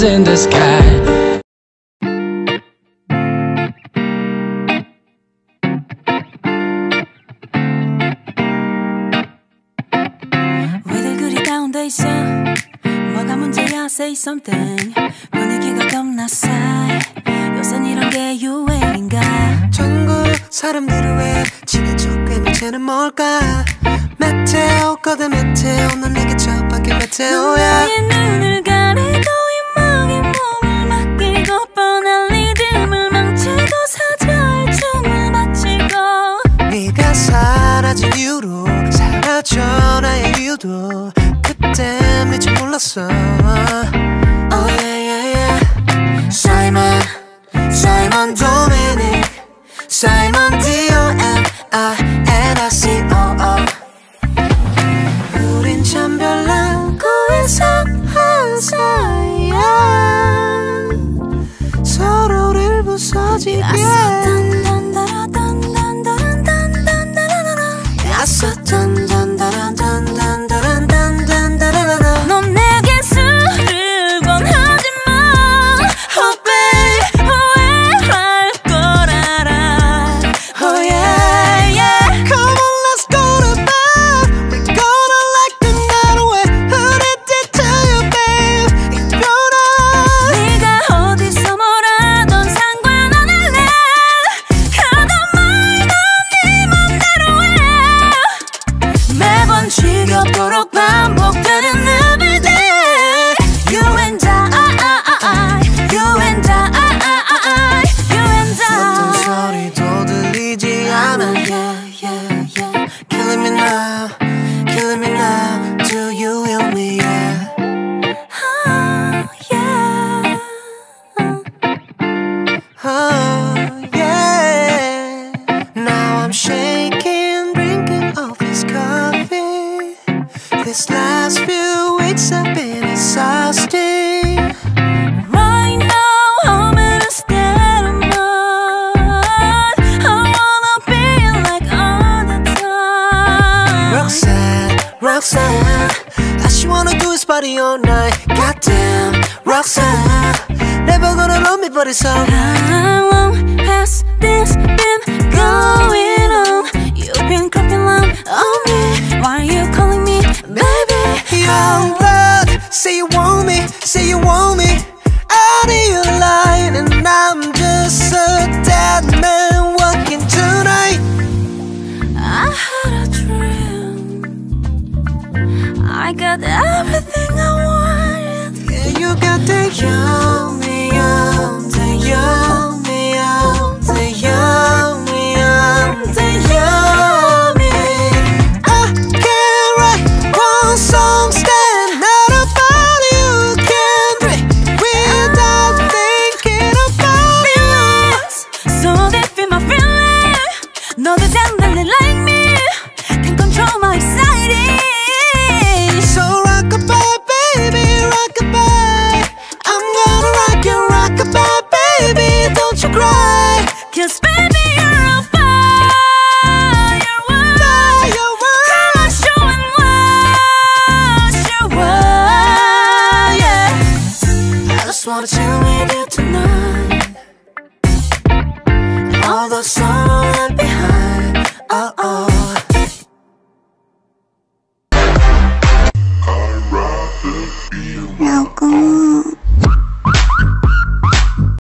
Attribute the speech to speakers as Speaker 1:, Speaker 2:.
Speaker 1: in the sky.
Speaker 2: 왜들 그리 다운돼 있어? 뭐가 문제야? Say something. 분위기가 겁나 싸해. 요샌 이런 게 유행인가?
Speaker 3: 전국 사람들을 왜 친해져 꽤 쟤는 뭘까? 메테오 거대 메테오 넌 내게 저밖에 메테오야.
Speaker 2: 너의 눈을 가리고 입먹인 몸을 맡기고 뻔한 리듬을 망치고 사자의 춤을 바치고
Speaker 3: 네가 사라진 이유로 사라져 나의 이유도 그땐 미처 몰랐어. Oh yeah yeah yeah. Simon Dominic Simon D-O-M-I-N-I-C-O-O. 우린 참 별난 고해상한 사이야. 서로를 부서지게
Speaker 2: 넌 내게 술을 권하지마. Oh babe 후회할 걸 알아.
Speaker 3: Oh yeah yeah. Come on let's go to bed. We're gonna like the night away. 흐릿해 tell you babe 이별아.
Speaker 2: 네가 어디서 뭐라던 상관 안 할래. 하던 말도 네 맘대로 해. 매번 지겹도록 반복되는 everyday. You and I, you and I, you and
Speaker 3: 어떤
Speaker 2: I.
Speaker 3: 소리도 들리지 않아. Yeah yeah yeah. Killing me now, killing me now. Do you hear me? Yeah.
Speaker 2: Yeah.
Speaker 3: Oh yeah. Now I'm shaking, drinking all this coffee. This last few weeks have been exhausting.
Speaker 2: Right now I'm in a state of mind. I wanna be like all the time.
Speaker 3: Roxanne, all she wanna do is party all night. Goddamn, Roxanne, never gonna love me, but it's alright.
Speaker 2: How long has this been going on? You've been creeping up on me. Why are you calling me baby?
Speaker 3: Young blood, say you want me, say you want me. Out of your line, and I'm just a dead man walking tonight.
Speaker 2: I had a dream. I got everything I wanted.
Speaker 3: Yeah, you got the yummy, yum, the yummy, yum, the yummy, yum, the yummy. I can't write one song stand out about you. Can't breathe without thinking about you.
Speaker 2: So deep in my feeling. 너도 장난을 like me. Can't control my exciting.
Speaker 3: So rockabye, baby, rockabye. I'm gonna rock you, rockabye, baby. Don't you cry.
Speaker 2: 'Cause baby you're on fire. Come on, show and watch your world, yeah.
Speaker 3: I just wanna chill with you tonight. All the sorrow left behind. Oh oh.